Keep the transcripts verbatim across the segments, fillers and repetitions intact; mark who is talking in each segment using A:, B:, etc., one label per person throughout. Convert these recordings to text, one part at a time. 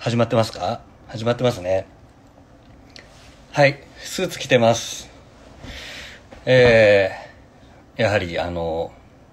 A: 始まってますか？始まってますね。はい、スーツ着てます。えー、やはりあの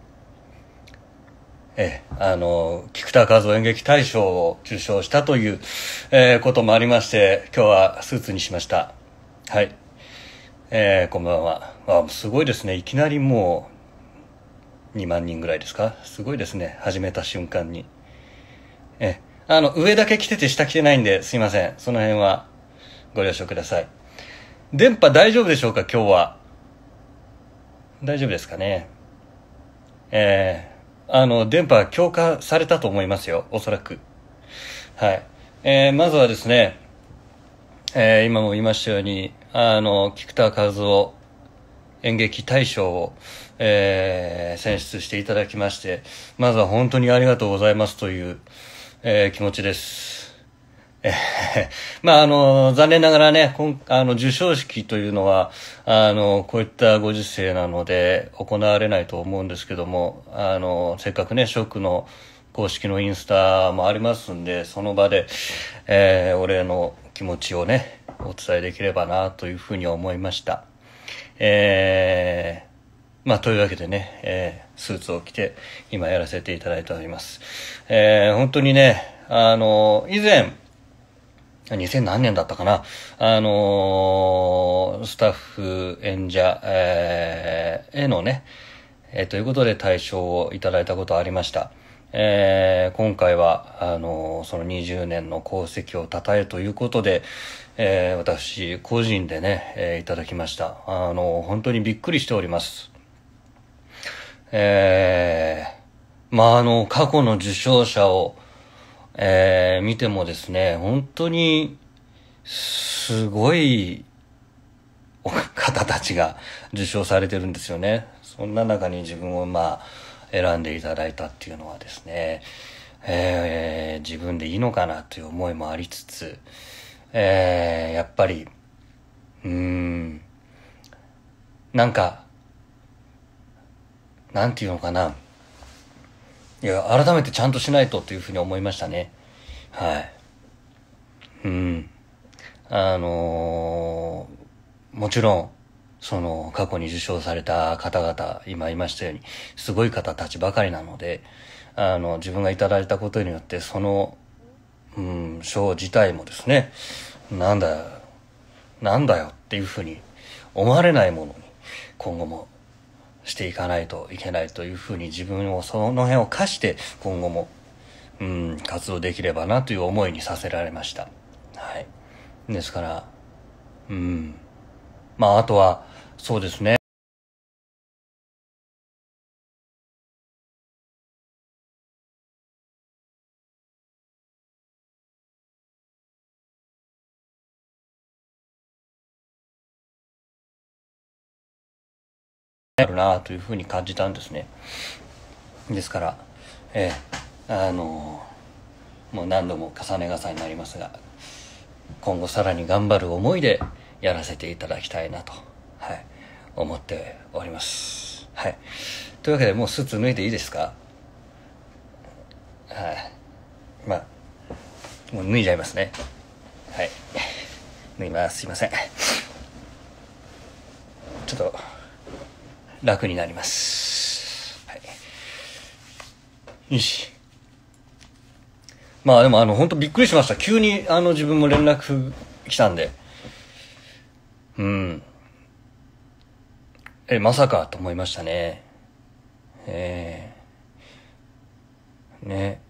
A: えあの菊田一夫演劇大賞を受賞したという、えー、こともありまして、今日はスーツにしました。はい、えー、こんばんは。あ、すごいですね。いきなりもうにまんにんぐらいですか。すごいですね、始めた瞬間に。えあの上だけ着てて下着てないんで、すいません、その辺はご了承ください。電波大丈夫でしょうか？今日は大丈夫ですかね。えー、あの電波強化されたと思いますよ、おそらく。はい、えー、まずはですね、えー、今も言いましたように、あの菊田一夫演劇大賞を、えー、選出していただきまして、まずは本当にありがとうございますという、えー、気持ちです。えー、まああの残念ながらね、こんあの授賞式というのはあのこういったご時世なので行われないと思うんですけども、あのせっかくね、ショックの公式のインスタもありますんで、その場で、えー、お礼の気持ちをねお伝えできればなというふうに思いました。えー、まあというわけでね、えー、スーツを着て今やらせていただいております。えー、本当にね、あの以前にせん何年だったかな、あのー、スタッフ演者、えー、へのね、えー、ということで大賞をいただいたことありました。えー、今回はあのー、そのにじゅうねんの功績を称えるということで、えー、私個人でね、えー、いただきました。あのー、本当にびっくりしております。えー、まああの過去の受賞者をえー、見てもですね、本当にすごい方たちが受賞されてるんですよね。そんな中に自分をまあ選んでいただいたっていうのはですね、えー、自分でいいのかなという思いもありつつ、えー、やっぱりうーんなんかなんていうのかな、いや改めてちゃんとしないとというふうに思いましたね。はい。うんあのー、もちろんその過去に受賞された方々、今言いましたようにすごい方たちばかりなので、あの自分がいただいたことによってその、うん、賞自体もですね、なんだよなんだよっていうふうに思われないものに今後もしていかないといけないというふうに、自分をその辺を課して今後も、うん、活動できればなという思いにさせられました。はい。ですからうんまああとはそうですね、あるなというふうに感じたんですね。ですから、ええ、あのもう何度も重ね重ねになりますが、今後さらに頑張る思いでやらせていただきたいなと、はい、思っております。はい。というわけで、もうスーツ脱いでいいですか？はい。まあもう脱いじゃいますね。はい。脱ぎます。すいません。ちょっと楽になります。はい。よし。まあでもあの本当びっくりしました。急にあの自分も連絡来たんで、うんえまさかと思いましたね。えー、ね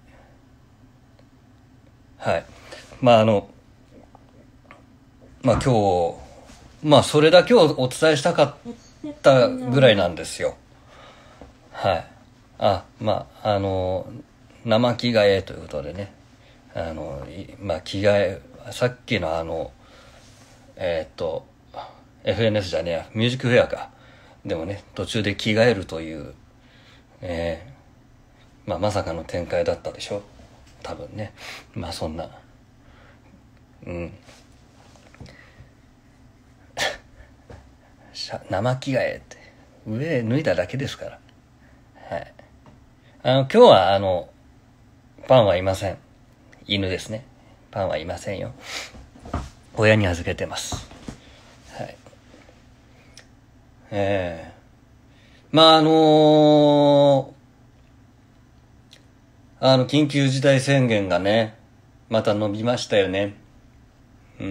A: はいまああのまあ今日まあそれだけをお伝えしたかったぐらいなんですよ。はいあまああの生着替えということでね、あのまあ着替え、さっきのあのえー、っと エフエヌエス じゃねえや、ミュージックフェアかでもね、途中で着替えるという、えー、まあまさかの展開だったでしょ多分ね。まあそんなうん生着替えって上脱いだだけですから。はいあの今日はあのパンはいません。犬ですね。 パンはいませんよ。親に預けてます。はい。ええー、まああのー、あの緊急事態宣言がねまた伸びましたよね。うん。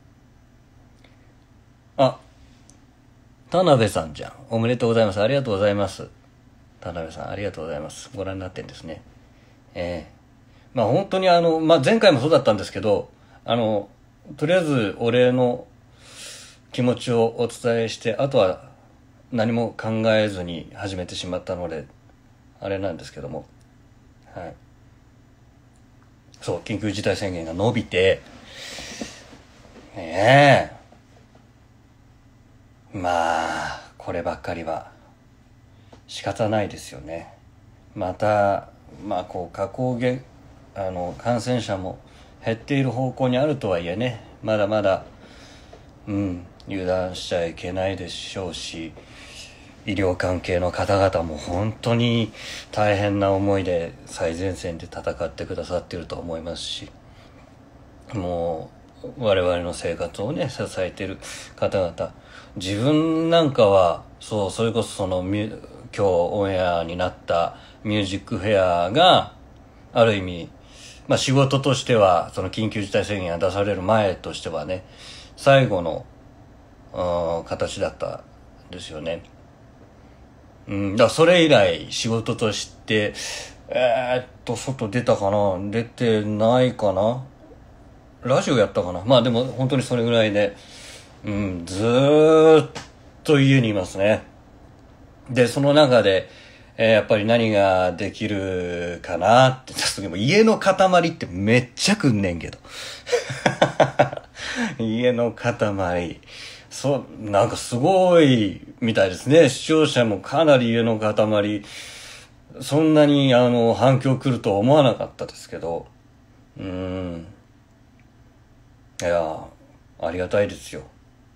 A: あ、田辺さんじゃん。おめでとうございます。ありがとうございます。田辺さんありがとうございます。ご覧になってんですね。ええー、まあ本当にあの、まあ前回もそうだったんですけど、あのとりあえずお礼の気持ちをお伝えして、あとは何も考えずに始めてしまったのであれなんですけども、はい。そう緊急事態宣言が伸びて、ねえ、まあこればっかりは仕方ないですよね。またまあこう下降げあの感染者も減っている方向にあるとはいえね、まだまだうん油断しちゃいけないでしょうし、医療関係の方々も本当に大変な思いで最前線で戦ってくださっていると思いますし、もう我々の生活をね支えている方々、自分なんかはそうそれこそその今日オンエアになったミュージックフェアがある意味、まあ仕事としてはその緊急事態宣言が出される前としてはね最後の形だったんですよね。うん、だからそれ以来仕事としてえー、っと外出たかな、出てないかな、ラジオやったかな、まあでも本当にそれぐらいで、うん、ずーっと家にいますね。でその中で、えー、やっぱり何ができるかなって言った時も家の塊ってめっちゃくんねんけど家の塊そう、なんかすごいみたいですね。視聴者もかなり家の塊、そんなにあの反響来るとは思わなかったですけど、うーん、いやありがたいですよ。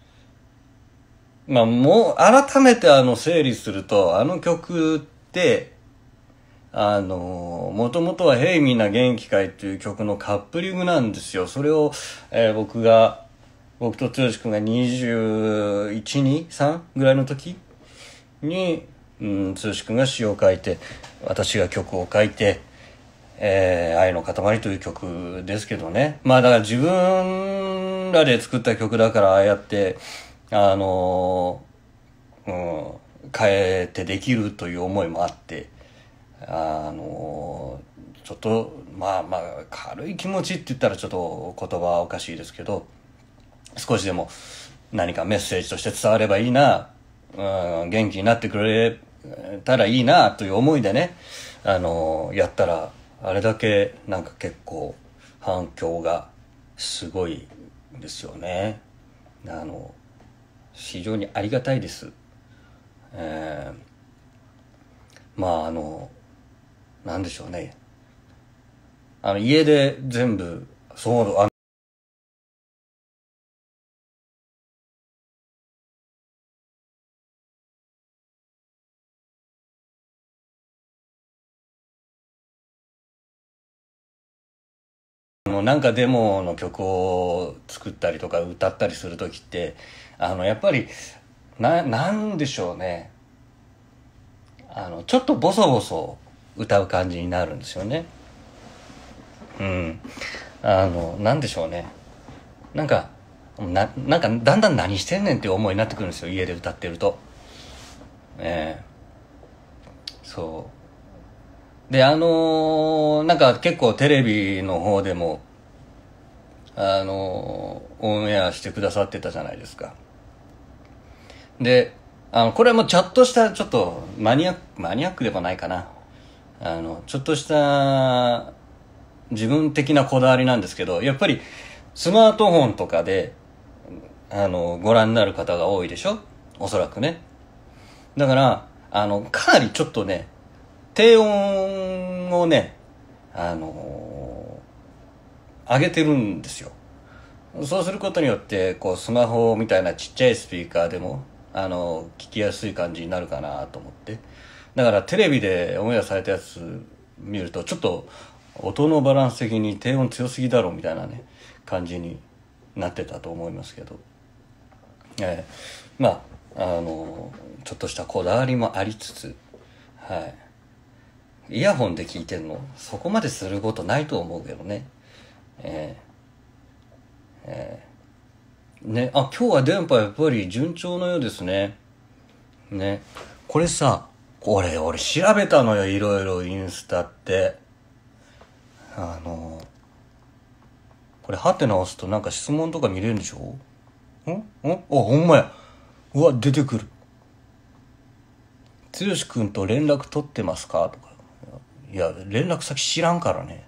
A: まあもう改めてあの整理すると、あの曲ってあのもともとは「ヘイみんな元気かい」っていう曲のカップリングなんですよ。それを、えー、僕が僕と剛君がにじゅういち、に、さんぐらいの時に、うん、剛君が詩を書いて私が曲を書いて、えー、愛の塊という曲ですけどね。まあだから自分らで作った曲だからああやってあのー、うん、変えてできるという思いもあって、あのー、ちょっとまあまあ軽い気持ちって言ったらちょっと言葉はおかしいですけど、少しでも何かメッセージとして伝わればいいな、うん、元気になってくれたらいいなという思いでね、あのやったらあれだけなんか結構反響がすごいですよね。あの非常にありがたいです。えー、まああのなんでしょうね、あの家で全部そうあのなんかデモの曲を作ったりとか歌ったりする時ってあのやっぱりななんでしょうね、あのちょっとボソボソ歌う感じになるんですよね。うん、あのなんでしょうね、なんかななんかだんだん何してんねんっていう思いになってくるんですよ、家で歌ってると。ええそうで、あのーなんか結構テレビの方でもあのーオンエアしてくださってたじゃないですか。であのこれはもうちょっとしたちょっとマニアックマニアックでもないかな、あのちょっとした自分的なこだわりなんですけど、やっぱりスマートフォンとかであのご覧になる方が多いでしょ、おそらくね。だからあのかなりちょっとね低音をねあのー上げてるんですよ。そうすることによってこうスマホみたいなちっちゃいスピーカーでもあの聞きやすい感じになるかなと思って、だからテレビでオンエアされたやつ見るとちょっと音のバランス的に低音強すぎだろみたいなね感じになってたと思いますけど、えー、まああのちょっとしたこだわりもありつつ、はい、イヤホンで聞いてんのそこまですることないと思うけどね。えーえー、ねあ今日は電波やっぱり順調のようですね。ねこれさ俺俺調べたのよ、いろいろインスタって。あのこれハテナ押すとなんか質問とか見れるんでしょ。んんあほんまや。うわ出てくる。剛くんと連絡取ってますかとか。いや連絡先知らんからね。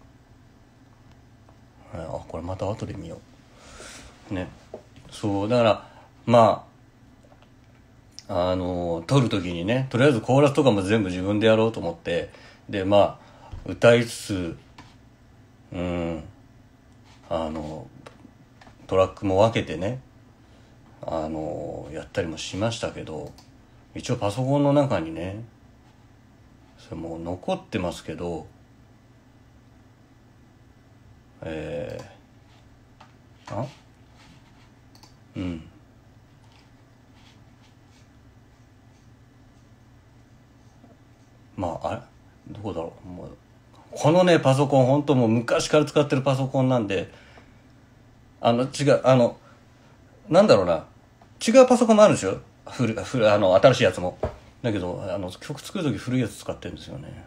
A: あこれまた後で見ようね。そうだからまああの撮る時にねとりあえずコーラスとかも全部自分でやろうと思って、でまあ歌いつつうんあのトラックも分けてねあのやったりもしましたけど、一応パソコンの中にねそれもう残ってますけど、えー、あうんまああれどこだろう。もうこのねパソコン本当もう昔から使ってるパソコンなんで、あの違うあのなんだろうな違うパソコンもあるんですよ。古古あの新しいやつもだけど、あの曲作る時古いやつ使ってるんですよね。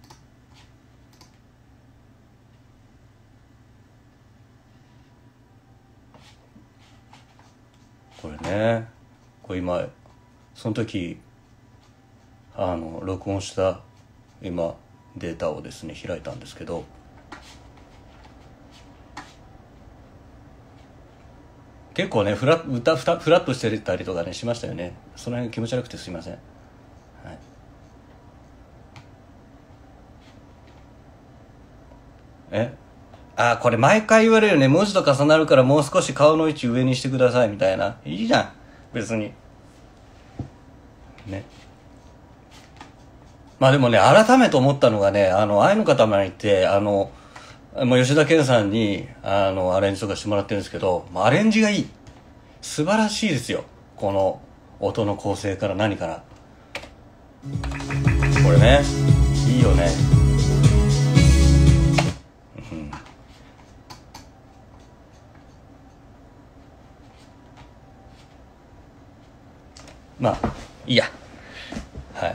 A: これねこれ今その時あの録音した今データをですね開いたんですけど、結構ねフラ歌フラフラッとしてたりとかねしましたよね。その辺気持ち悪くてすいません、はい、えあこれ毎回言われるよね。文字と重なるからもう少し顔の位置上にしてくださいみたいな。いいじゃん別にね。まあでもね改めて思ったのがね、あの愛の塊ってあのもう吉田健さんにあのアレンジとかしてもらってるんですけど、アレンジがいい。素晴らしいですよ。この音の構成から何からこれねいいよね、うん、まあいいやはい。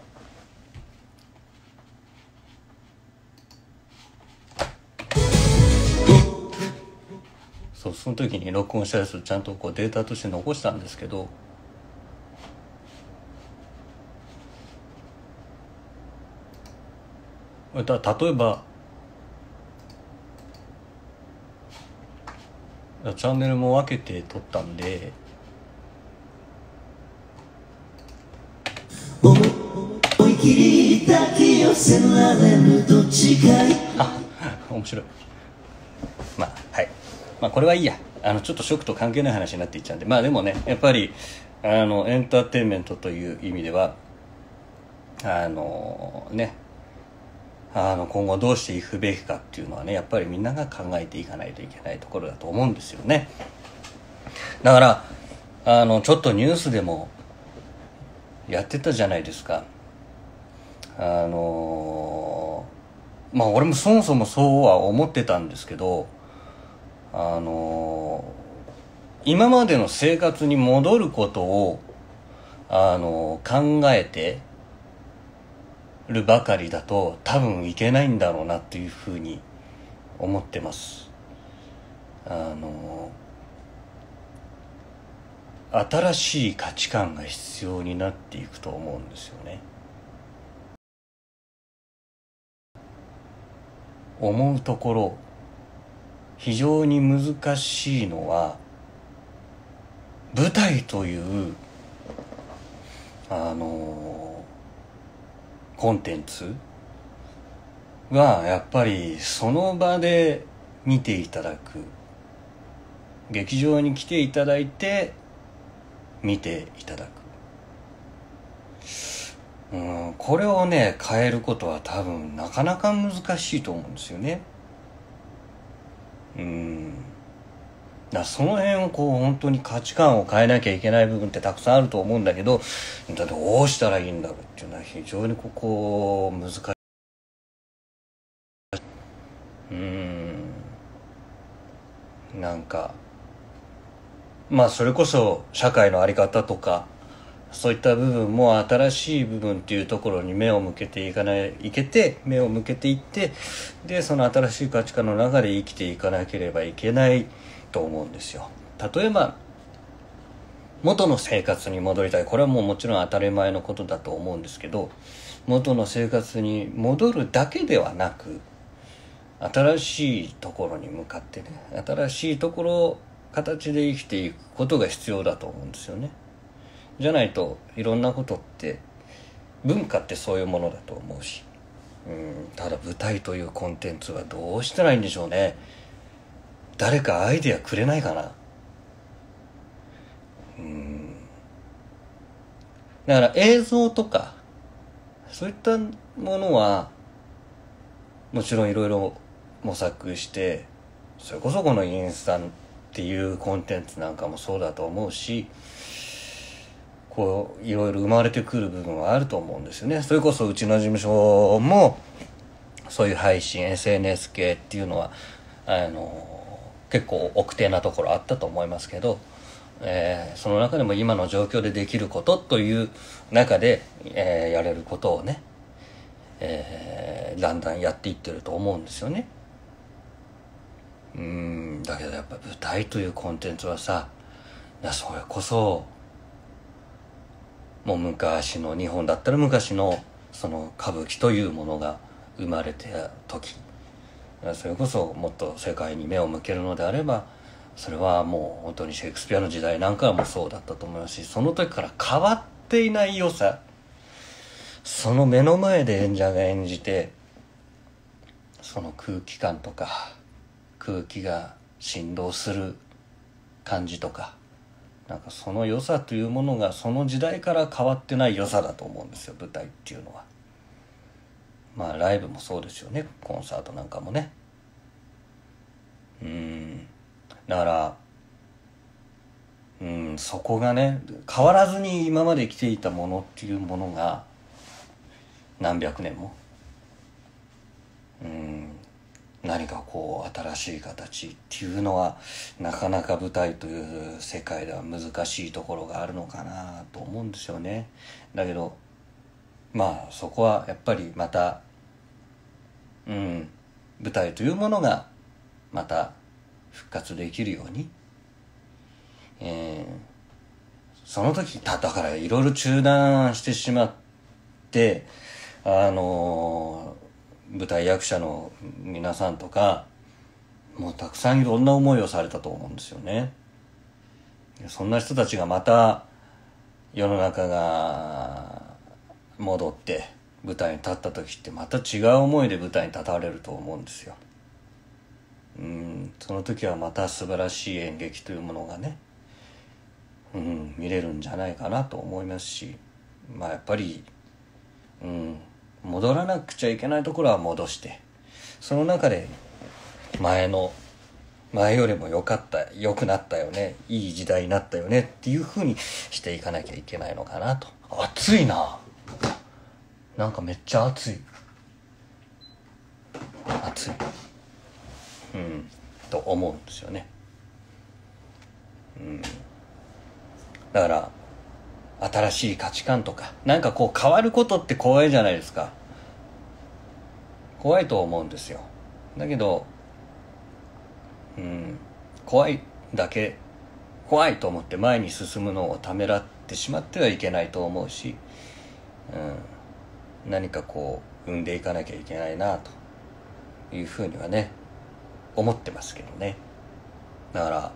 A: そうその時に録音したやつをちゃんとこうデータとして残したんですけど、だ例えばチャンネルも分けて撮ったんで、思い切り抱き寄せられると近いあ面白い。まあはいまあこれはいいや。あのちょっと食と関係ない話になっていっちゃうんで、まあでもねやっぱりあのエンターテインメントという意味ではあのねあの今後どうしていくべきかっていうのはねやっぱりみんなが考えていかないといけないところだと思うんですよね。だからあのちょっとニュースでもやってたじゃないですか。あのまあ俺もそもそもそうは思ってたんですけど、あの今までの生活に戻ることをあの考えてるばかりだと多分いけないんだろうなっていうふうに思ってます。あの新しい価値観が必要になっていくと思うんですよね。思うところ非常に難しいのは舞台というあのコンテンツはやっぱりその場で見ていただく、劇場に来ていただいて見ていただく、 うん、これをね変えることは多分なかなか難しいと思うんですよね。うんだその辺をこう本当に価値観を変えなきゃいけない部分ってたくさんあると思うんだけど、だどうしたらいいんだろうっていうのは非常にここ難しい。うんなんかまあそれこそ社会の在り方とかそういった部分も新しい部分っていうところに目を向けていかないいけて目を向けていって、でその新しい価値観の中で生きていかなければいけないと思うんですよ。例えば元の生活に戻りたい、これはもうもちろん当たり前のことだと思うんですけど、元の生活に戻るだけではなく新しいところに向かってね、新しいところ形で生きていくことが必要だと思うんですよね。じゃないといろんなことって、文化ってそういうものだと思うし、うんただ舞台というコンテンツはどうしたらいいんでしょうね。誰かアイデアくれないかな。うんだから映像とかそういったものはもちろんいろいろ模索して、それこそこのインスタっていうコンテンツなんかもそうだと思うし、こういろいろ生まれてくる部分はあると思うんですよね。それこそうちの事務所もそういう配信 エスエヌエス 系っていうのはあの結構奥手なところあったと思いますけど、えー、その中でも今の状況でできることという中で、えー、やれることをね、えー、だんだんやっていってると思うんですよね。うーんだけどやっぱ舞台というコンテンツはさ、いやそれこそもう昔の日本だったら昔のその歌舞伎というものが生まれた時、それこそもっと世界に目を向けるのであれば、それはもう本当にシェイクスピアの時代なんかもそうだったと思いますし、その時から変わっていない良さ、その目の前で演者が演じてその空気感とか空気が振動する感じとか、なんかその良さというものがその時代から変わってない良さだと思うんですよ、舞台っていうのは。まあライブもそうですよね、コンサートなんかもね。うんだからうんそこがね変わらずに今まで来ていたものっていうものが何百年もうん何かこう新しい形っていうのはなかなか舞台という世界では難しいところがあるのかなと思うんですよね。だけどまあそこはやっぱりまたうん舞台というものがまた復活できるように、えー、その時だだからいろいろ中断してしまって、あのー、舞台役者の皆さんとかもうたくさんいろんな思いをされたと思うんですよね。そんな人たちがまた世の中が戻って舞台に立った時ってまた違う思いで舞台に立たれると思うんですよ。うんその時はまた素晴らしい演劇というものがね、うん、見れるんじゃないかなと思いますし、まあやっぱり、うん、戻らなくちゃいけないところは戻して、その中で前の前よりも良かった良くなったよね、いい時代になったよねっていう風にしていかなきゃいけないのかなと。暑いな、なんかめっちゃ暑い暑いうんと思うんですよね。うんだから新しい価値観とかなんかこう変わることって怖いじゃないですか。怖いと思うんですよ。だけどうん怖いだけ怖いと思って前に進むのをためらってしまってはいけないと思うし、うん、何かこう生んでいかなきゃいけないなというふうにはね思ってますけどね。だから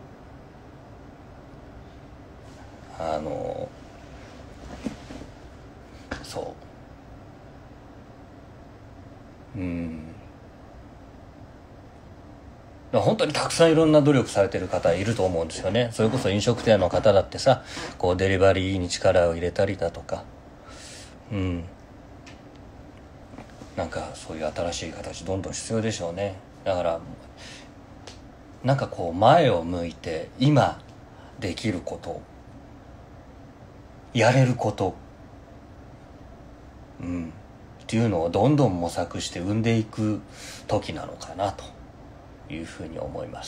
A: あのそううん本当にたくさんいろんな努力されてる方いると思うんですよね。それこそ飲食店の方だってさ、こうデリバリーに力を入れたりだとか、うんなんかそういう新しい形どんどん必要でしょうね。だからなんかこう前を向いて今できること、やれること、うん、っていうのをどんどん模索して生んでいく時なのかなというふうに思います。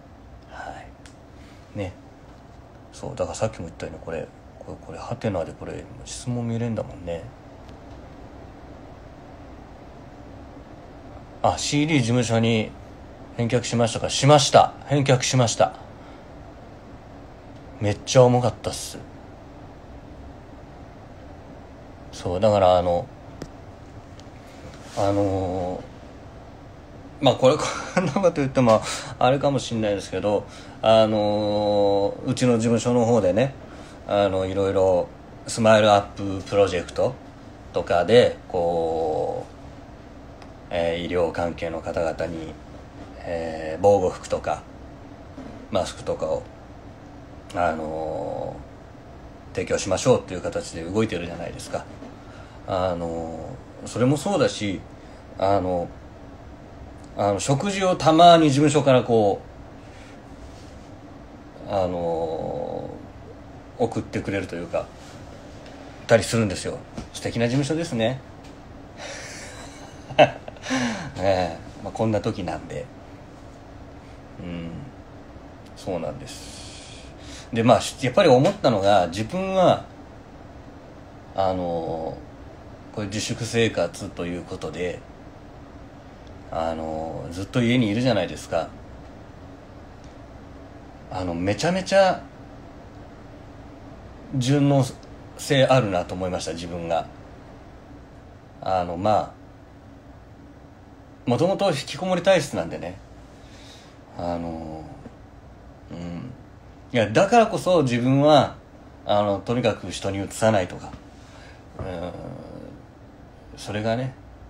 A: はいね。そうだからさっきも言ったようにこれこれこれハテナでこれ質問見れんだもんね。あ、 シーディー 事務所に返却しましたか。しました。返却しました。めっちゃ重かったっす。そうだからあのあのー、まあこれこんなこと言ってもあれかもしれないですけど、あのー、うちの事務所の方でね、あのいろいろスマイルアッププロジェクトとかでこう、えー、医療関係の方々に、えー、防護服とかマスクとかをあのー、提供しましょうっていう形で動いてるじゃないですか。あのそれもそうだし、あのあの食事をたまに事務所からこうあの送ってくれるというかたりするんですよ。素敵な事務所ですね。ねえ、まあ、こんな時なんで、うんそうなんです。でまあやっぱり思ったのが、自分はあのこれ自粛生活ということであのずっと家にいるじゃないですか。あのめちゃめちゃ順応性あるなと思いました、自分が。あのまあもともと引きこもり体質なんでね、あのうんいやだからこそ自分はあのとにかく人にうつさないとか、うんそれがね、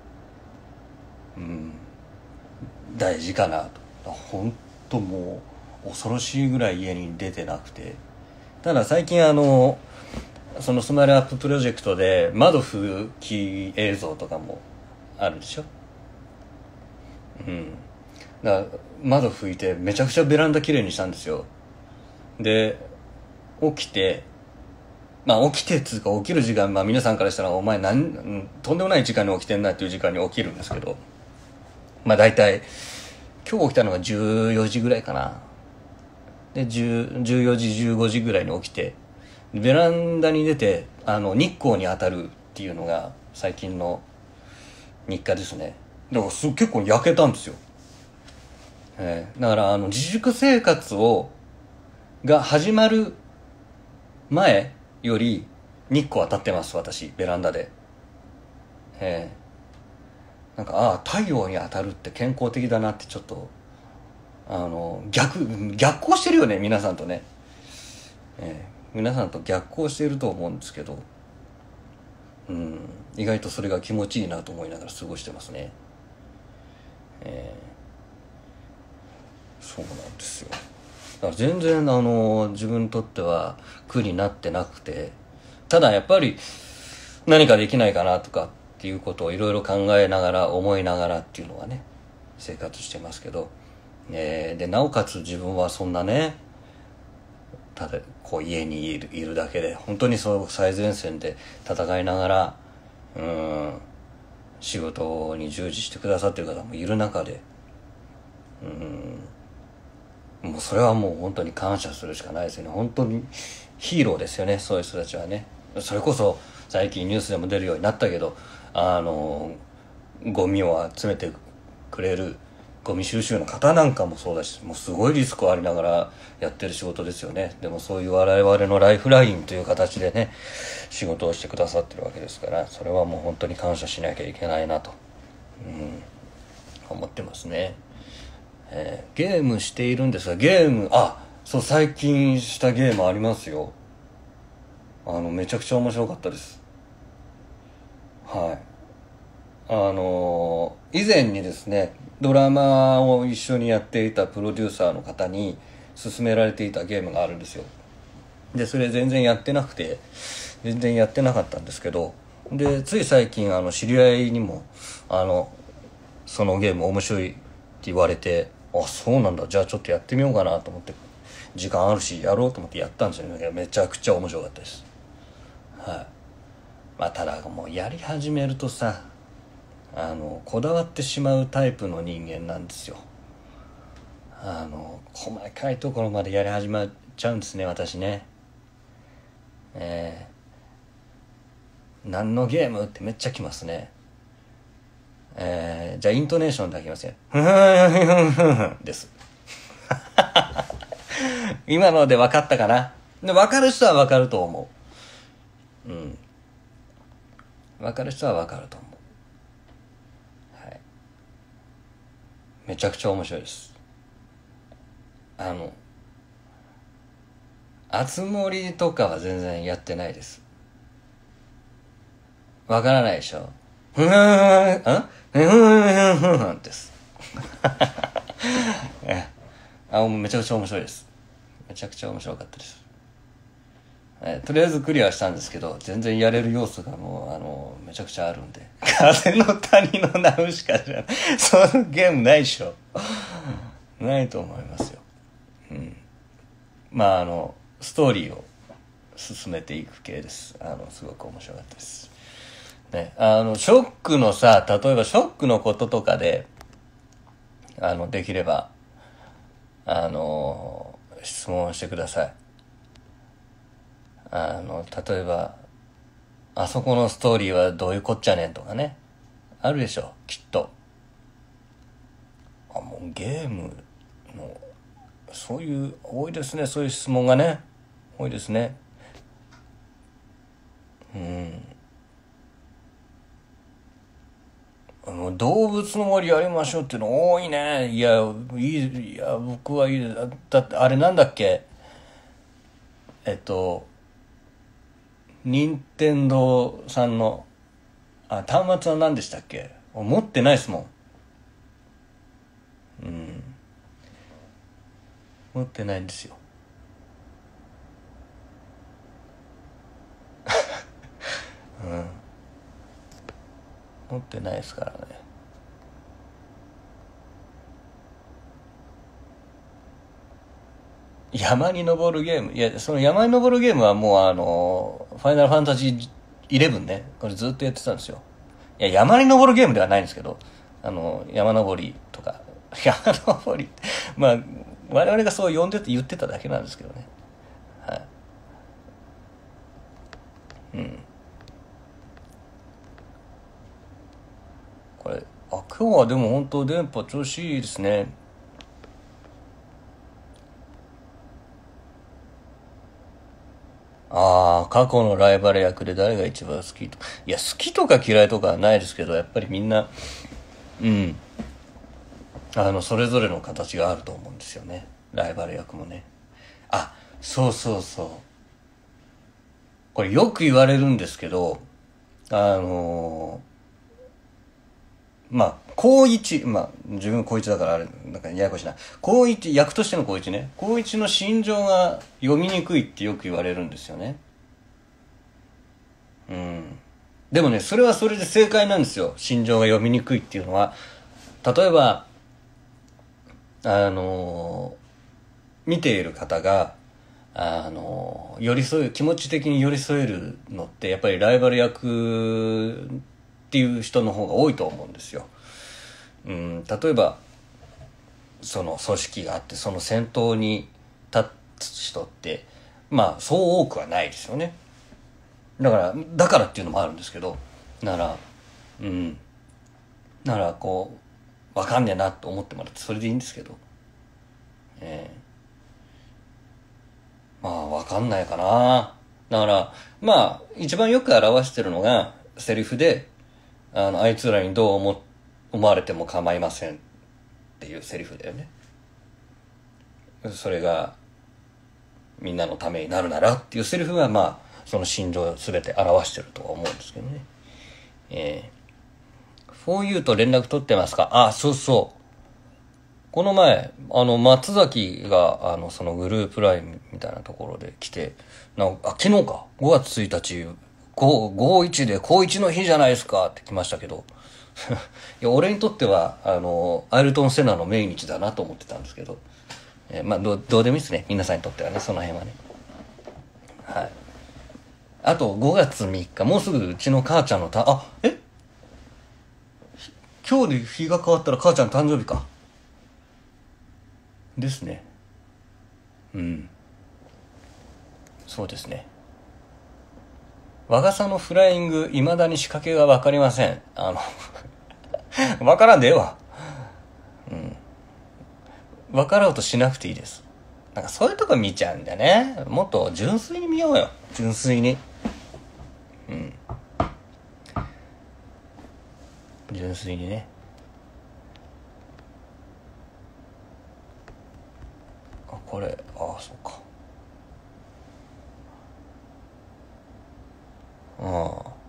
A: うん大事かなと。本当もう恐ろしいぐらい家に出てなくて、ただ最近あのそのスマイルアッププロジェクトで窓拭き映像とかもあるでしょ。うんだから窓拭いてめちゃくちゃベランダきれいにしたんですよ。で起きてまあ起きてっつうか起きる時間、まあ皆さんからしたらお前なんとんでもない時間に起きてんなっていう時間に起きるんですけど、まあ大体今日起きたのがじゅうよじぐらいかな。でじゅう、じゅうよじじゅうごじぐらいに起きてベランダに出てあの日光に当たるっていうのが最近の日課ですね。だからす結構焼けたんですよ、えー、だからあの自粛生活をが始まる前より日光当たってます、私ベランダで。えー、なんかああ太陽に当たるって健康的だなってちょっとあの逆逆行してるよね皆さんとね、えー、皆さんと逆行していると思うんですけど、うん意外とそれが気持ちいいなと思いながら過ごしてますね。えー、そうなんですよ。だから全然あの自分にとっては苦になってなくて、ただやっぱり何かできないかなとかっていうことをいろいろ考えながら思いながらっていうのはね生活してますけど、えー、でなおかつ自分はそんなねただこう家にいる、いるだけで本当にそう最前線で戦いながらうん仕事に従事してくださってる方もいる中で、うんもうそれはもう本当に感謝するしかないですよね。本当にヒーローですよね、そういう人たちはね。それこそ最近ニュースでも出るようになったけど、あのゴミを集めてくれるゴミ収集の方なんかもそうだし、もうすごいリスクありながらやってる仕事ですよね。でもそういう我々のライフラインという形でね仕事をしてくださってるわけですから、それはもう本当に感謝しなきゃいけないなと、うん、思ってますね。えー、ゲームしているんですが、ゲームあそう最近したゲームありますよ。あのめちゃくちゃ面白かったです。はいあのー、以前にですねドラマを一緒にやっていたプロデューサーの方に勧められていたゲームがあるんですよ。でそれ全然やってなくて全然やってなかったんですけど、 でつい最近あの知り合いにもあのそのゲーム面白いって言われて、あそうなんだ、じゃあちょっとやってみようかなと思って、時間あるしやろうと思ってやったんですよね。めちゃくちゃ面白かったです。はい。まあただもうやり始めるとさ、あのこだわってしまうタイプの人間なんですよ。あの細かいところまでやり始めちゃうんですね、私ね。えー、何のゲームってめっちゃきますね。えー、じゃあイントネーションだけいきますよ。ふふふふふです今ので分かったかな。で分かる人は分かると思う。うん分かる人は分かると思う。はい。めちゃくちゃ面白いです。あのあつ森とかは全然やってないです。わからないでしょ。ふんふんふんふんふんふんですあ、もうめちゃくちゃ面白いです。めちゃくちゃ面白かったです。えとりあえずクリアしたんですけど、全然やれる要素がもうあのめちゃくちゃあるんで、風の谷のナウシカじゃない、そのゲームないでしょないと思いますよ。うんまああのストーリーを進めていく系です。あのすごく面白かったですね。あのショックのさ、例えばショックのこととかであのできればあの質問してください。あの例えばあそこのストーリーはどういうこっちゃねんとかね、あるでしょきっと。あもうゲームのそういう多いですね、そういう質問がね多いですね。うんあの動物の森やりましょうっていうの多いね。いやいい、いや僕はいいです。だってあれなんだっけ、えっと任天堂さんのあ端末は何でしたっけ、持ってないですもん。うん持ってないんですよ。うん持ってないですからね。山に登るゲーム、いやその山に登るゲームはもうあのファイナルファンタジーイレブンね、これずっとやってたんですよ。いや山に登るゲームではないんですけど、あの山登りとか山登りまあ我々がそう呼んでて言ってただけなんですけどね。はいうんこれあ今日はでも本当電波調子いいですね。ああ過去のライバル役で誰が一番好きとか、いや好きとか嫌いとかはないですけど、やっぱりみんなうんあのそれぞれの形があると思うんですよね、ライバル役もね。あそうそうそう、これよく言われるんですけど、あのー、まあ高一、まあ自分高一だからあれなんかややこしいな、高一役としての高一ね、高一の心情が読みにくいってよく言われるんですよね。うんでもねそれはそれで正解なんですよ、心情が読みにくいっていうのは。例えばあのー、見ている方があの寄り添え気持ち的に寄り添えるのってやっぱりライバル役っていう人の方が多いと思うんですよ。うん、例えばその組織があってその先頭に立つ人ってまあそう多くはないですよね。だからだからっていうのもあるんですけど、ならうんならこうわかんねえなと思ってもらってそれでいいんですけど、えーまあわかんないかな。だからまあ一番よく表してるのがセリフで、あのあいつらにどう思思われても構いませんっていうセリフだよね。それがみんなのためになるならっていうセリフがまあその心情を全て表してるとは思うんですけどね。えー、フォーユー と連絡取ってますか。あそうそう、この前あの松崎があのそのグループラインみたいなところで来て、なあ昨日かごがつついたちご、ごいちで高いちの日じゃないですかって来ましたけど。いや、俺にとっては、あの、アイルトン・セナの命日だなと思ってたんですけど。えー、まあ、どう、どうでもいいですね。皆さんにとってはね、その辺はね。はい。あと、ごがつみっか、もうすぐうちの母ちゃんのた、あ、え今日で日が変わったら母ちゃん誕生日か。ですね。うん。そうですね。和傘のフライング、未だに仕掛けがわかりません。あの、わからんでええわ。うん。わからうとしなくていいです。なんかそういうとこ見ちゃうんだよね。もっと純粋に見ようよ。純粋に。うん。純粋にね。あ、これ、ああ、そうか。ああ。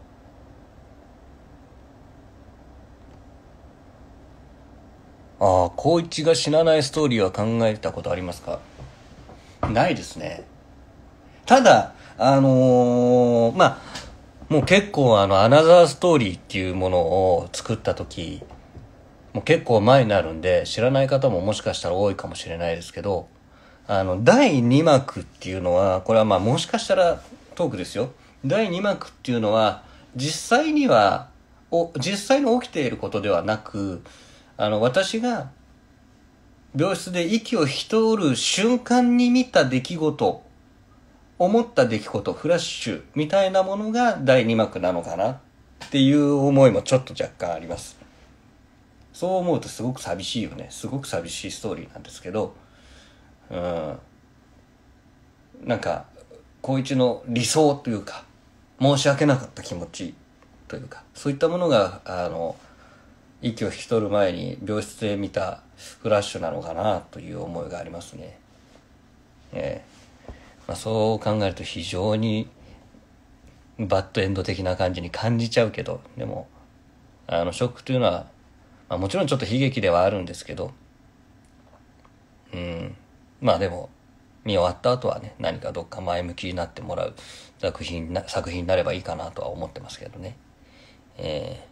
A: ああ、光一が死なないストーリーは考えたことありますか？ないですね。ただ、あのー、まあ、もう結構あの、アナザーストーリーっていうものを作った時、もう結構前になるんで、知らない方ももしかしたら多いかもしれないですけど、あの、だいにまくっていうのは、これはまあもしかしたらトークですよ。だいにまくっていうのは、実際には、お、実際に起きていることではなく、あの、私が病室で息を引き取る瞬間に見た出来事、思った出来事、フラッシュみたいなものがだいにまくなのかなっていう思いもちょっと若干あります。そう思うとすごく寂しいよね。すごく寂しいストーリーなんですけど、うん、なんか光一の理想というか、申し訳なかった気持ちというか、そういったものがあの息を引き取る前に病室で見たフラッシュなのかなという思いがありますね。ええ、まあ、そう考えると非常にバッドエンド的な感じに感じちゃうけど、でもあのショックというのは、まあ、もちろんちょっと悲劇ではあるんですけど、うん、まあでも見終わった後はね、何かどっか前向きになってもらう作品な作品になればいいかなとは思ってますけどね。え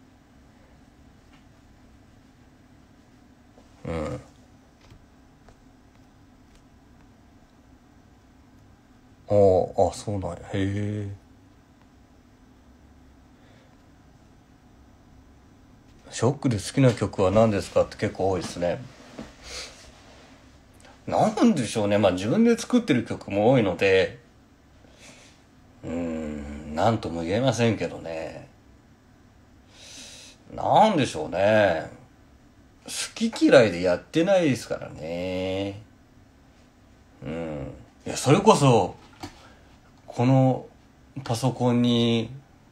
A: ー、うん。おー、あ、そうなんや。へえ。ショックで好きな曲は何ですかって結構多いですね。なんでしょうね。まあ自分で作ってる曲も多いので、うーん、なんとも言えませんけどね。なんでしょうね。好き嫌いでやってないですからね。うん。いや、それこそ、このパソコンに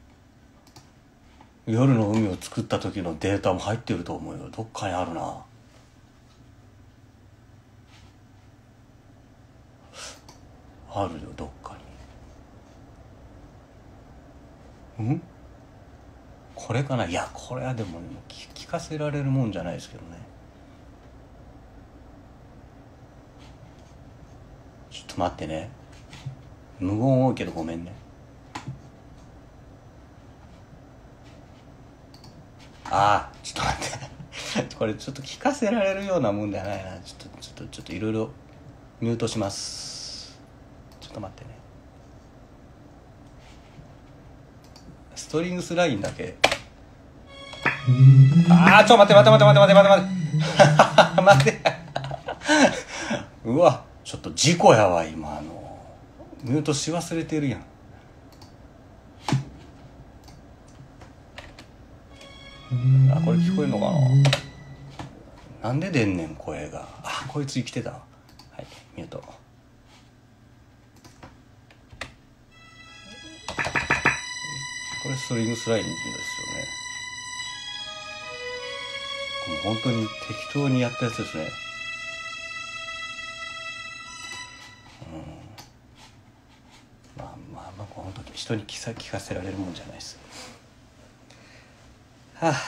A: 夜の海を作った時のデータも入ってると思うよ。どっかにあるな。あるよ、どっかに。んこれかな。いや、これはでも、ね、聞かせられるもんじゃないですけどね。ちょっと待ってね。無言多いけどごめんね。ああ、ちょっと待って。これちょっと聞かせられるようなもんではないな。ちょっと、ちょっと、ちょっといろいろミュートします。ちょっと待ってね。ストリングスラインだけ。ああ、ちょ、待って待って待って待って待って待って待って。待って。うわ、ちょっと事故やわ、今。あの、ミュートし忘れてるやん。あ、これ聞こえんのかな。なんで出んねん、声が。あ、こいつ生きてた。はい、ミュート。これストリングスラインですよね。もう本当に適当にやったやつですね。うん。まあまあまあ、本当に人に聞か聞かせられるもんじゃないです。はあ。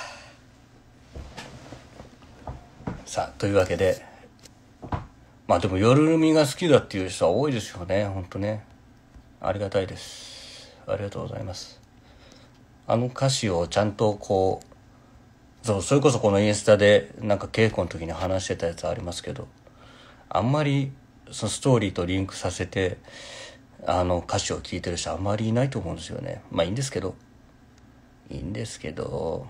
A: さあ、というわけで、まあでも夜海が好きだっていう人は多いですよね、本当ね。ありがたいです。 ありがとうございます。あの歌詞をちゃんとこう、そう、それこそこのインスタでなんか稽古の時に話してたやつありますけど、あんまりそのストーリーとリンクさせてあの歌詞を聴いてる人あんまりいないと思うんですよね。まあいいんですけどいいんですけど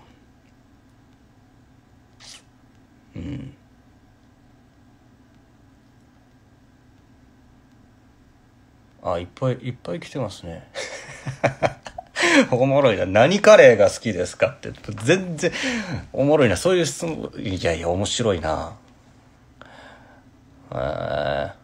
A: うんあ、いっぱいいっぱい来てますね。おもろいな。何カレーが好きですかって。全然おもろいな。そういう質問。いやいや面白いな。あ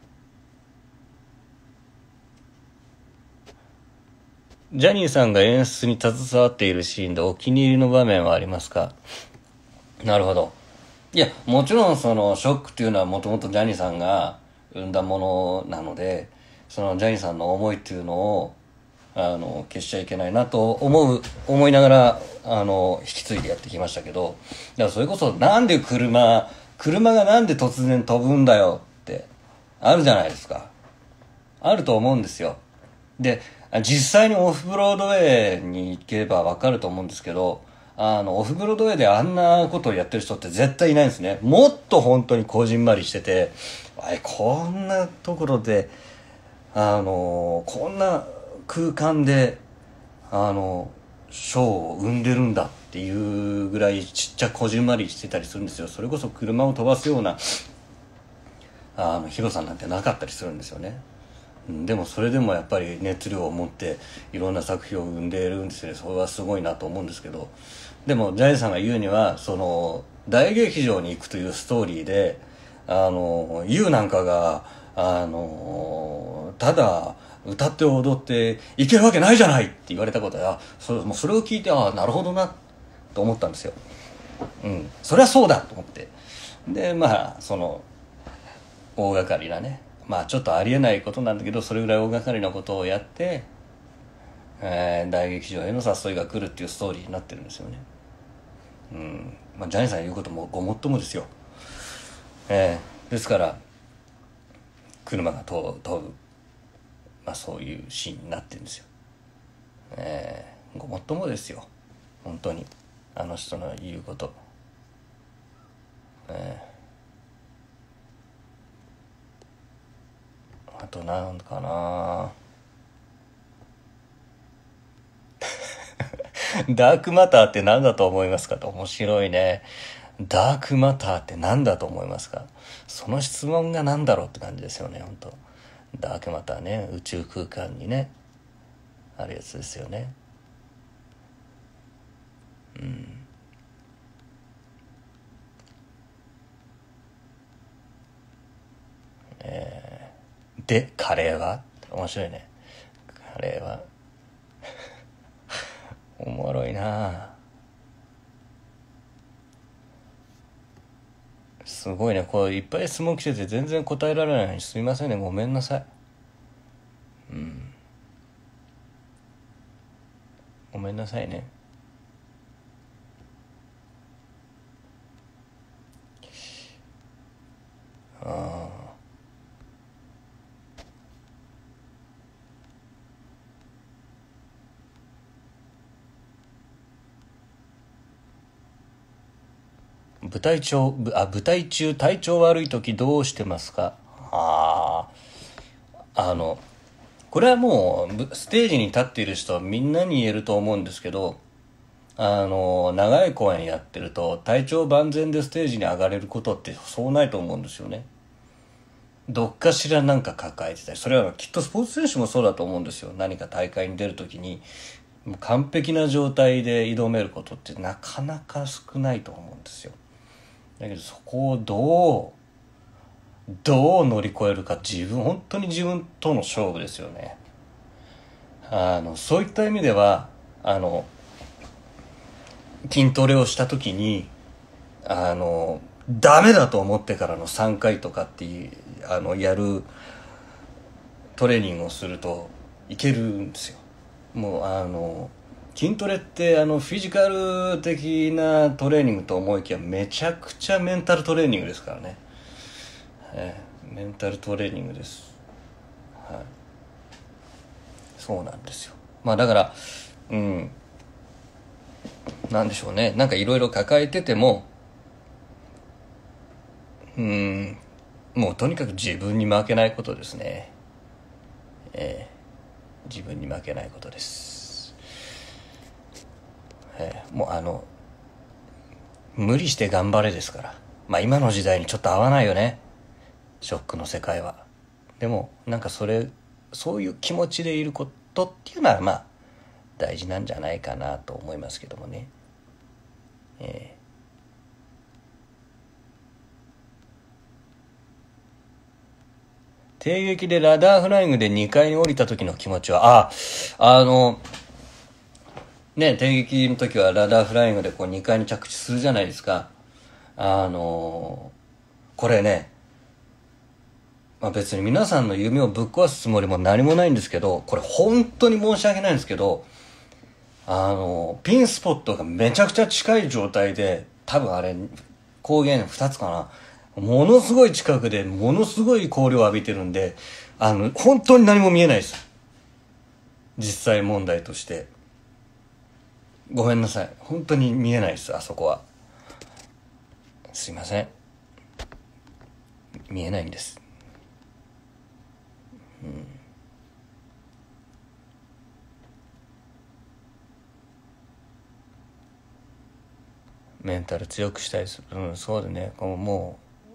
A: ジャニーさんが演出に携わっているシーンでお気に入りの場面はありますか？なるほど。いや、もちろんそのショックっていうのはもともとジャニーさんが生んだものなので、そのジャニーさんの思いっていうのをあの消しちゃいけないなと思う思いながらあの引き継いでやってきましたけど、だからそれこそなんで車車がなんで突然飛ぶんだよってあるじゃないですか。あると思うんですよ。で、実際にオフブロードウェイに行けばわかると思うんですけど、あの、オフブロードウェイであんなことをやってる人って絶対いないんですね。もっと本当にこじんまりしてて、あれ、こんなところで、あの、こんな空間で、あの、ショーを生んでるんだっていうぐらいちっちゃこじんまりしてたりするんですよ。それこそ車を飛ばすような、あの、広さなんてなかったりするんですよね。でもそれでもやっぱり熱量を持っていろんな作品を生んでいるんですよね。それはすごいなと思うんですけど、でもジャイさんが言うにはその大劇場に行くというストーリーで、あの ユー なんかがあのただ歌って踊っていけるわけないじゃないって言われたことは、それもうそれを聞いて、ああなるほどなと思ったんですよ。うん、それはそうだと思って、でまあその大掛かりなね、まあちょっとありえないことなんだけど、それぐらい大掛かりなことをやって、えー、大劇場への誘いが来るっていうストーリーになってるんですよね。うん、まあジャニーさん言うこともごもっともですよ。えー、ですから車が飛ぶ、まあそういうシーンになってるんですよ。えー、ごもっともですよ本当にあの人の言うこと。えー、あとなんかなダークマターって何だと思いますかと。面白いね。ダークマターって何だと思いますか。その質問が何だろうって感じですよね本当。ダークマターね、宇宙空間にねあるやつですよね。うん。えー、でカレーは面白いね。カレーはおもろいな。すごいね。こういっぱい質問来てて全然答えられないのにすみませんね。ごめんなさい。うん。ごめんなさいね。ああ。舞台中、あ、舞台中体調悪い時どうしてますか？ああ。あの、これはもうステージに立っている人はみんなに言えると思うんですけど、あの長い公演やってると体調万全でステージに上がれることってそうないと思うんですよね。どっかしらなんか抱えてたり、それはきっとスポーツ選手もそうだと思うんですよ。何か大会に出るときにもう完璧な状態で挑めることってなかなか少ないと思うんですよ。だけどそこをどうどう乗り越えるか、自分本当に自分との勝負ですよね。あのそういった意味ではあの筋トレをした時にあのダメだと思ってからのさんかいとかっていうあのやるトレーニングをするといけるんですよ。もうあの筋トレってあのフィジカル的なトレーニングと思いきやめちゃくちゃメンタルトレーニングですからね。えー、メンタルトレーニングです。はい、そうなんですよ。 まあだからうんなんでしょうね、なんかいろいろ抱えててもうんもうとにかく自分に負けないことですね。えー、自分に負けないことです。えー、もうあの無理して頑張れですから。まあ今の時代にちょっと合わないよね、ショックの世界は。でもなんかそれそういう気持ちでいることっていうのはまあ大事なんじゃないかなと思いますけどもね。えー、帝劇でラダーフライングでにかいに降りた時の気持ちは、ああのね、帝劇の時はラダーフライングでこうにかいに着地するじゃないですか。あのこれね、まあ、別に皆さんの夢をぶっ壊すつもりも何もないんですけど、これ本当に申し訳ないんですけど、あのピンスポットがめちゃくちゃ近い状態で、多分あれ光源ふたつかな、ものすごい近くでものすごい光量を浴びてるんで、あの本当に何も見えないです、実際問題として。ごめんなさい、本当に見えないです、あそこは。すいません、見えないんです。うん、メンタル強くしたいです。うん、そうでね、も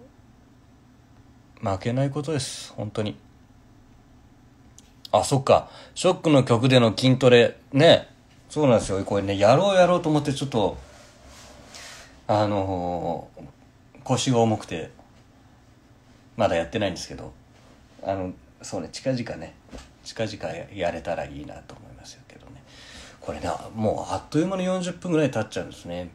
A: う負けないことです、本当に。あ、そっか、ショックの曲での筋トレね、そうなんですよ。これね、やろうやろうと思ってちょっとあのー、腰が重くてまだやってないんですけど、あのそうね、近々ね、近々やれたらいいなと思いますよけどね。これね、もうあっという間によんじゅっぷんぐらい経っちゃうんですね。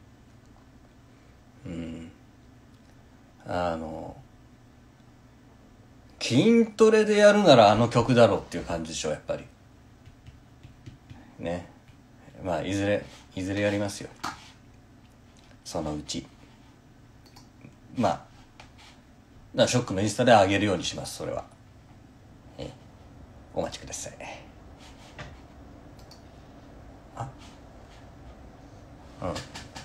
A: うんあの筋トレでやるならあの曲だろうっていう感じでしょ、やっぱりね。まあいずれいずれやりますよ、そのうち。まあだからショックのインスタで上げるようにします、それは。えお待ちください。あうんうん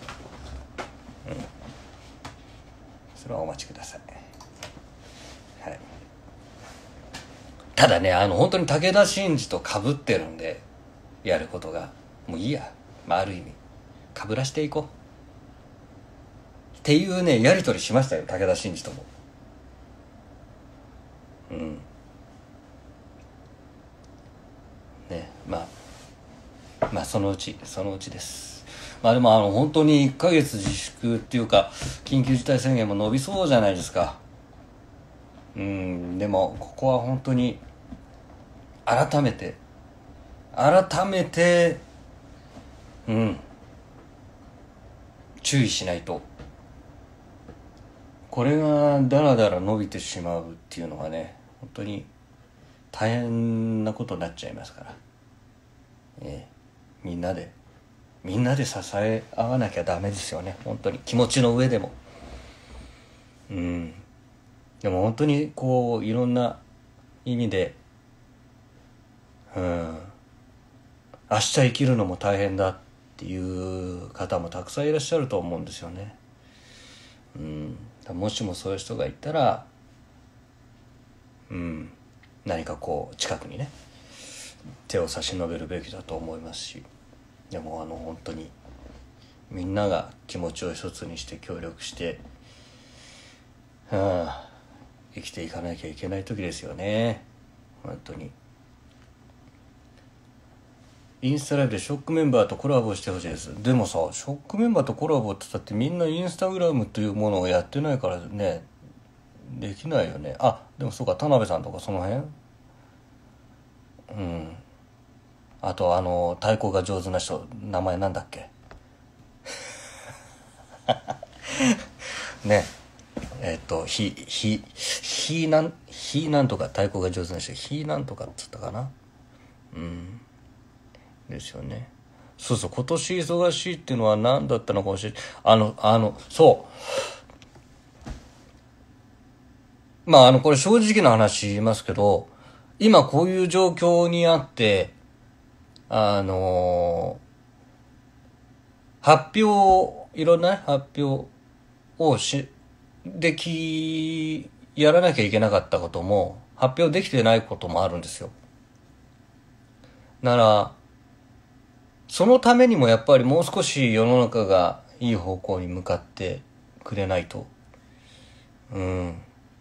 A: それはお待ちください。はい。ただね、あの本当に武田真治と被ってるんで、やることがもういいや、まあ、ある意味被らしていこうっていうね、やり取りしましたよ、武田真治とも。うんね、まあまあそのうちそのうちです。まあでもあの本当にいっかげつ自粛っていうか緊急事態宣言も伸びそうじゃないですか。うんでもここは本当に改めて改めてうん注意しないと、これがだらだら伸びてしまうっていうのはね、本当に大変なことになっちゃいますから、えー、みんなでみんなで支え合わなきゃダメですよね、本当に気持ちの上でも。うんでも本当にこういろんな意味で、うん明日生きるのも大変だっていう方もたくさんいらっしゃると思うんですよね。うんもしもそういう人がいたら、うん何かこう近くにね手を差し伸べるべきだと思いますし、でもあの本当にみんなが気持ちを一つにして協力して、はあ、生きていかなきゃいけない時ですよね、本当に。インスタライブでショックメンバーとコラボしてほしいです。でもさ、ショックメンバーとコラボって言ったってみんなインスタグラムというものをやってないからね、できないよね。あ、でもそうか、田辺さんとかその辺、うんあとあの太鼓が上手な人、名前なんだっけねえっとひひひなんひなんとか、太鼓が上手な人ひなんとかっつったかな。うんですよね。そうそう、今年忙しいっていうのは何だったのかもしれない。あのあのそうまああのこれ正直な話言いますけど、今こういう状況にあってあの発表、いろんな、ね、発表をし、でき、やらなきゃいけなかったことも、発表できてないこともあるんですよ。なら、そのためにもやっぱりもう少し世の中がいい方向に向かってくれないと、うん、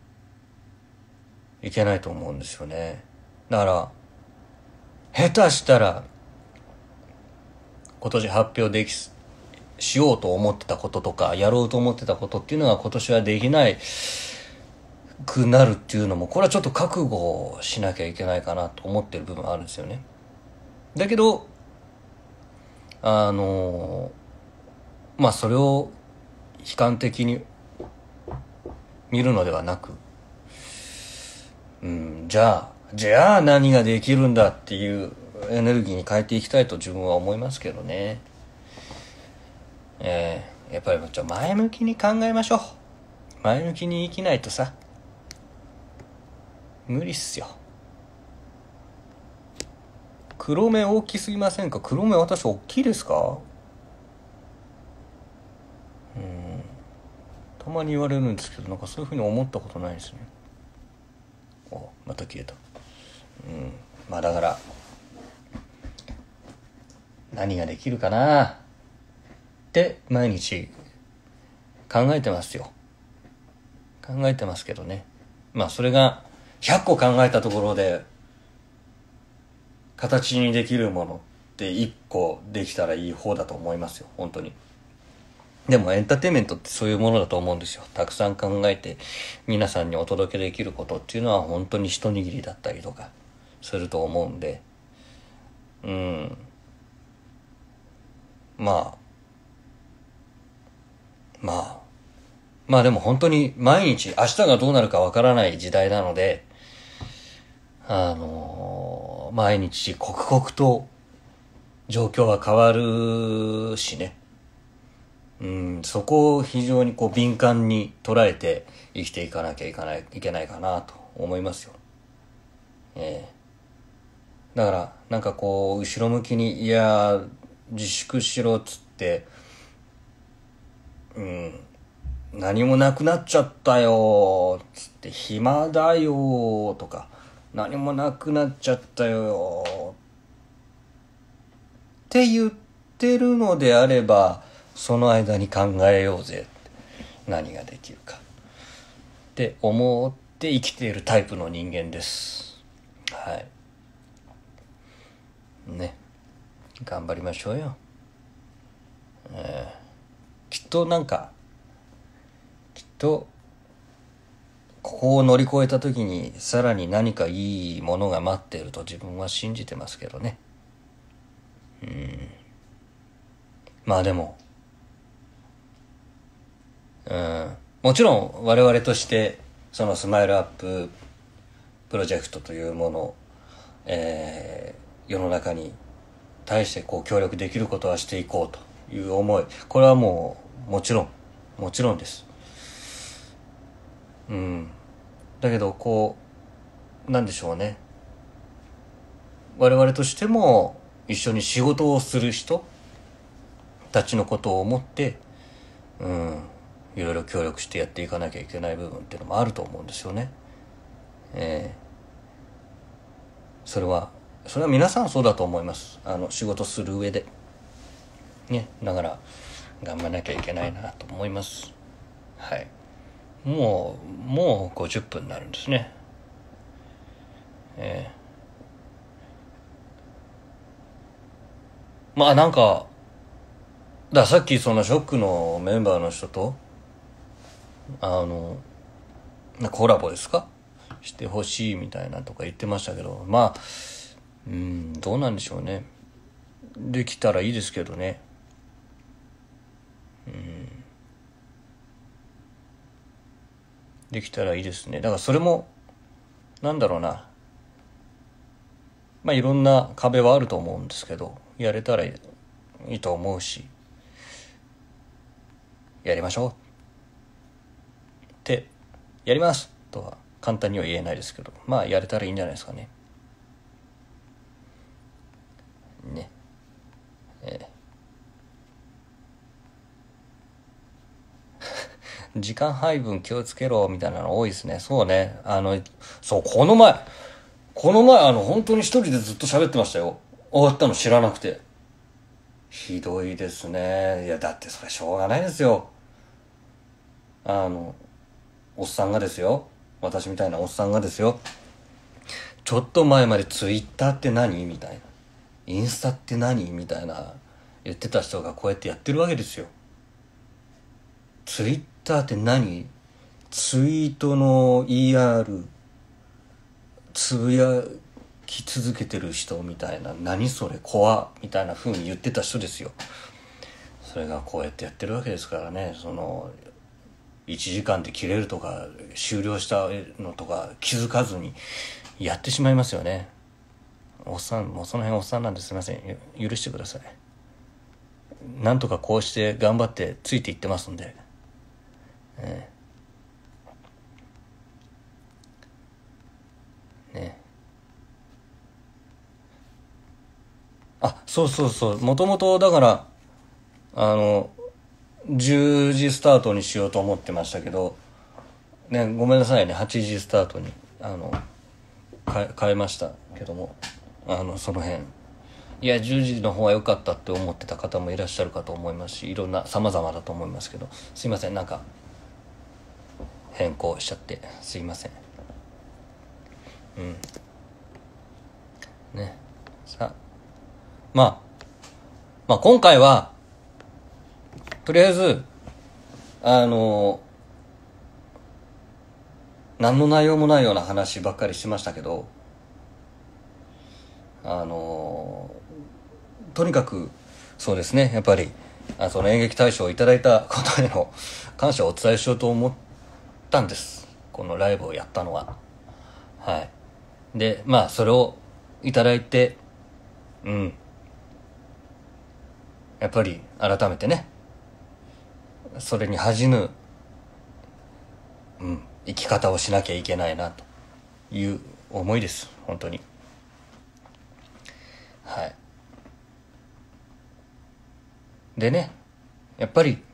A: いけないと思うんですよね。だから、下手したら、今年発表でき、しようと思ってたこととか、やろうと思ってたことっていうのが今年はできないくなるっていうのも、これはちょっと覚悟しなきゃいけないかなと思ってる部分あるんですよね。だけど、あのまあそれを悲観的に見るのではなく、うん、じゃあじゃあ何ができるんだっていうエネルギーに変えていきたいと自分は思いますけどね。えー、やっぱりちょっと前向きに考えましょう。前向きに生きないとさ、無理っすよ。黒目大きすぎませんか？黒目私大きいですか？うん、たまに言われるんですけど、なんかそういうふうに思ったことないですね。お、また消えた。うん、まあだから何ができるかなって毎日考えてますよ。考えてますけどね。まあそれがひゃっこ考えたところで形にできるものっていっこできたらいい方だと思いますよ、本当に。でもエンターテインメントってそういうものだと思うんですよ。たくさん考えて皆さんにお届けできることっていうのは本当に一握りだったりとかすると思うんで、うん、まあまあまあでも本当に毎日明日がどうなるかわからない時代なので、あのー、毎日刻々と状況は変わるしね。うん、そこを非常にこう敏感に捉えて生きていかなきゃいかない、いけないかなと思いますよ。えー、だからなんかこう後ろ向きにいや自粛しろっつって、うん、何もなくなっちゃったよつって暇だよとか何もなくなっちゃったよって言ってるのであれば、その間に考えようぜ、何ができるかって思って生きているタイプの人間です。はいね、頑張りましょうよ。えー、きっとなんかきっとここを乗り越えた時にさらに何かいいものが待っていると自分は信じてますけどね。うん、まあでも、うん、もちろん我々としてそのスマイルアッププロジェクトというものを、えー、世の中に対してこう協力できることはしていこうという思い、これはもうもちろんもちろんです。うん、だけどこうなんでしょうね、我々としても一緒に仕事をする人たちのことを思って、うん、いろいろ協力してやっていかなきゃいけない部分っていうのもあると思うんですよね。えー、それはそれは皆さんそうだと思います。あの仕事する上でね、だから頑張らなきゃいけないなと思います。はい。もうもうごじゅっぷんになるんですね。えー、まあなんかださっきそのショックのメンバーの人とあのコラボですかしてほしいみたいなとか言ってましたけど、まあうんどうなんでしょうね。できたらいいですけどね。うんできたらいいですね。だからそれもなんだろうな、まあいろんな壁はあると思うんですけど、やれたらいいと思うし、やりましょうってやりますとは簡単には言えないですけど、まあやれたらいいんじゃないですかね。ね。 時間配分気をつけろみたいなの多いですね。そうね。あの、そう、この前、この前あの、本当に一人でずっと喋ってましたよ。終わったの知らなくて。ひどいですね。いや、だってそれしょうがないですよ。あの、おっさんがですよ。私みたいなおっさんがですよ。ちょっと前までツイッターって何みたいな。インスタって何みたいな言ってた人がこうやってやってるわけですよ。ツイッターって何？ツイートの イーアール つぶやき続けてる人みたいな、何それ怖みたいな風に言ってた人ですよ。それがこうやってやってるわけですからね。そのいちじかんで切れるとか終了したのとか気づかずにやってしまいますよね。おっさん、もうその辺おっさんなんですいません、許してください。なんとかこうして頑張ってついていってますんで、ええね。あ、そうそうそう、もともとだからあのじゅうじスタートにしようと思ってましたけどね、ごめんなさいね、はちじスタートにあの変え変えましたけども、あのその辺いやじゅうじの方が良かったって思ってた方もいらっしゃるかと思いますし、いろんな様々だと思いますけど、すいません、なんか変更しちゃってすいません。うんね。さあまあまあ今回はとりあえずあの何の内容もないような話ばっかりしましたけど、あのとにかくそうですね、やっぱりあその演劇大賞をいただいたことへの感謝をお伝えしようと思ったんです、このライブをやったのは。はいでまあそれをいただいて、うんやっぱり改めてね、それに恥じぬ、うん、生き方をしなきゃいけないなという思いです本当に。はいでね、やっぱり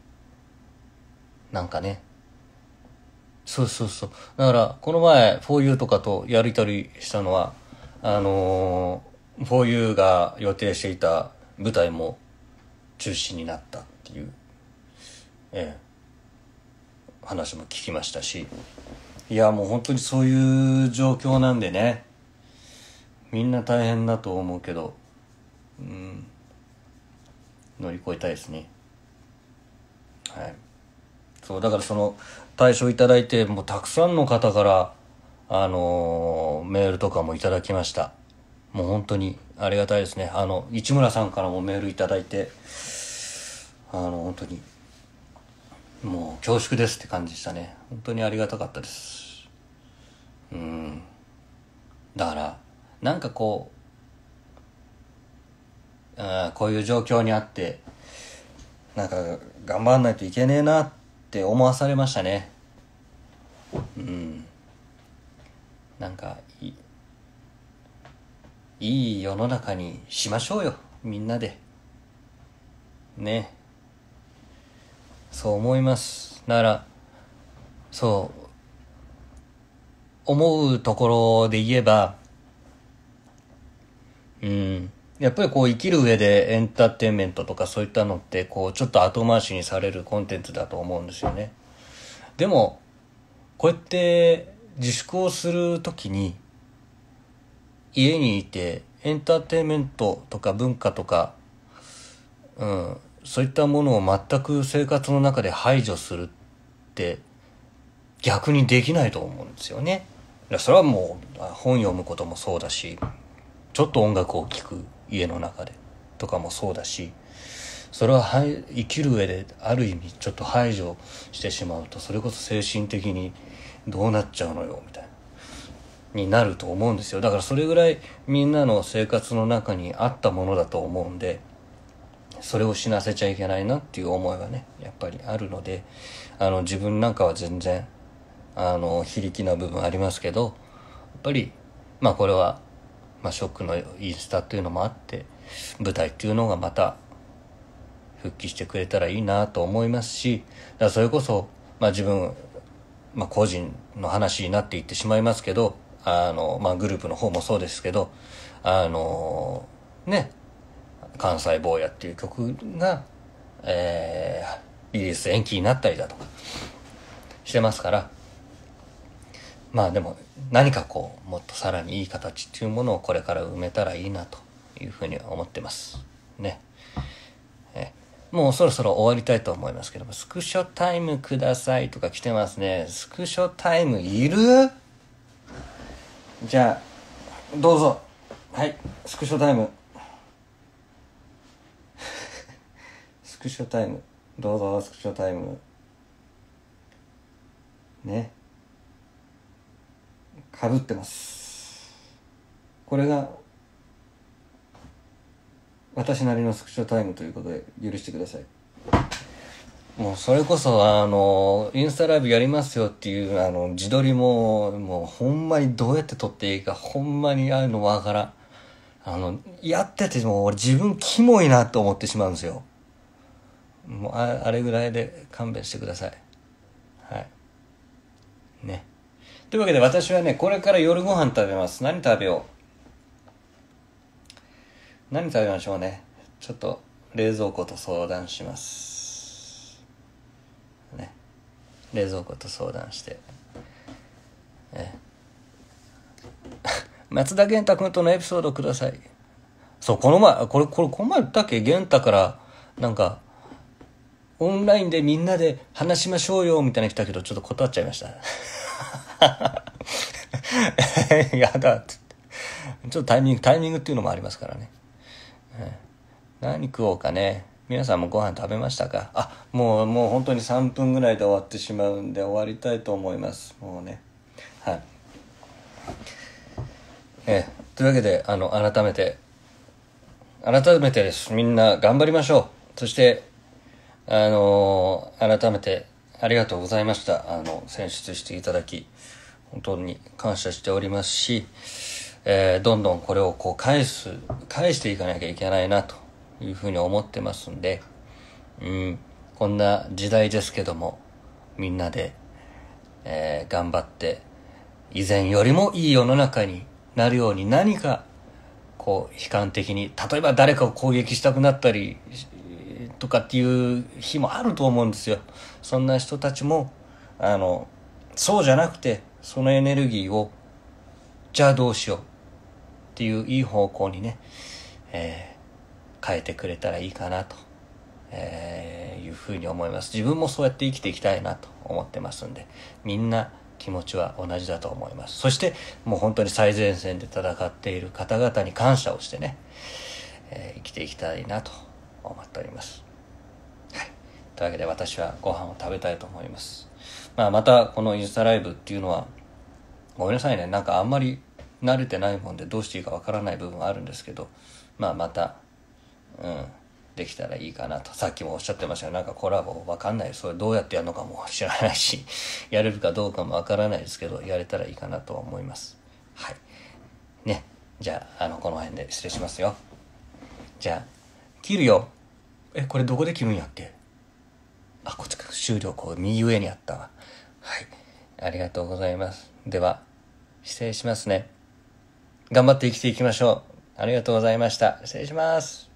A: なんかね、そうそうそう、だからこの前 フォーユー とかとやり取りしたのはあのー、フォーユー が予定していた舞台も中止になったっていう、ええ、話も聞きましたし、いやもう本当にそういう状況なんでね、みんな大変だと思うけど、うん、乗り越えたいですね。はいそうだからその対象いただいて、もうたくさんの方からあのー、メールとかもいただきました。もう本当にありがたいですね。あの市村さんからもメールいただいて、あの本当にもう恐縮ですって感じでしたね。本当にありがたかったです。うんだからなんかこうあこういう状況にあってなんか頑張んないといけねえなって思わされましたね。うんなんかいいいい世の中にしましょうよみんなでね。そう思います。だからそう思うところで言えば、うんやっぱりこう生きる上でエンターテインメントとかそういったのってこうちょっと後回しにされるコンテンツだと思うんですよね。でもこうやって自粛をするときに家にいてエンターテインメントとか文化とか、うん、そういったものを全く生活の中で排除するって逆にできないと思うんですよね。それはもう本読むこともそうだし、ちょっと音楽を聴く家の中でとかもそうだし、それは生きる上である意味ちょっと排除してしまうと、それこそ精神的にどうなっちゃうのよみたいなになると思うんですよ。だからそれぐらいみんなの生活の中にあったものだと思うんで、それを死なせちゃいけないなっていう思いはねやっぱりあるので、あの自分なんかは全然あの非力な部分ありますけど、やっぱりまあこれは、まあ、ショックのインスタっていうのもあって舞台っていうのがまた復帰してくれたらいいなと思いますし、だからそれこそまあ自分、まあ個人の話になっていってしまいますけど、あの、まあグループの方もそうですけど、あの、ね、関西坊やっていう曲が、えー、リリース延期になったりだとかしてますから、まあでも何かこうもっとさらにいい形っていうものをこれから埋めたらいいなというふうに思ってますね。えもうそろそろ終わりたいと思いますけども、スクショタイムくださいとか来てますね。スクショタイムいる？じゃあどうぞ。はい、スクショタイムスクショタイムどうぞ。スクショタイムね、かぶってます。これが私なりのスクショタイムということで許してください。もうそれこそあのインスタライブやりますよっていうあの自撮りももうほんまにどうやって撮っていいかほんまにああいうのわからん。あのやっててもう俺自分キモいなと思ってしまうんですよ。もう あ, あれぐらいで勘弁してください。はいね。というわけで私はねこれから夜ご飯食べます。何食べよう何食べましょうね。ちょっと冷蔵庫と相談しますね。冷蔵庫と相談してえ松田元太君とのエピソードください。そうこの前これこれこの前言ったっけ。元太からなんかオンラインでみんなで話しましょうよみたいな来たけどちょっと断っちゃいましたやだってちょっとタイミングタイミングっていうのもありますからね、えー、何食おうかね。皆さんもご飯食べましたか。あもうもう本当にさんぷんぐらいで終わってしまうんで終わりたいと思います。もうねはいえー、というわけであの改めて改めてですみんな頑張りましょう。そしてあのー、改めてありがとうございました。あの選出していただき本当に感謝しておりますし、えー、どんどんこれをこう返す返していかなきゃいけないなというふうに思ってますんで、うん、こんな時代ですけどもみんなで、えー、頑張って以前よりもいい世の中になるように何かこう悲観的に例えば誰かを攻撃したくなったりとかっていう日もあると思うんですよ。そんな人たちもあのそうじゃなくてそのエネルギーをじゃあどうしようっていういい方向にね、えー、変えてくれたらいいかなと、えー、いうふうに思います。自分もそうやって生きていきたいなと思ってますんでみんな気持ちは同じだと思います。そしてもう本当に最前線で戦っている方々に感謝をしてね、えー、生きていきたいなと思っております。はい。というわけで私はご飯を食べたいと思います。まあまたこのインスタライブっていうのはごめんなさいねなんかあんまり慣れてないもんでどうしていいかわからない部分はあるんですけど、まあまたうんできたらいいかなと。さっきもおっしゃってましたよ。なんかコラボわかんない。それどうやってやるのかも知らないしやれるかどうかもわからないですけどやれたらいいかなと思います。はいね。じゃああのこの辺で失礼しますよ。じゃあ切るよ。えこれどこで切るんやっけ。あこっちか。終了こう右上にあったわ。はいありがとうございます。では失礼しますね。頑張って生きていきましょう。ありがとうございました。失礼します。